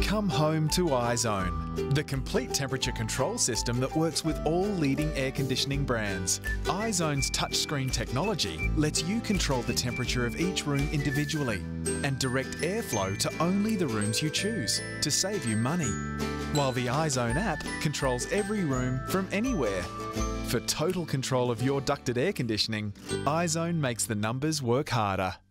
Come home to iZone, the complete temperature control system that works with all leading air conditioning brands. iZone's touchscreen technology lets you control the temperature of each room individually and direct airflow to only the rooms you choose to save you money. While the iZone app controls every room from anywhere. For total control of your ducted air conditioning, iZone makes the numbers work harder.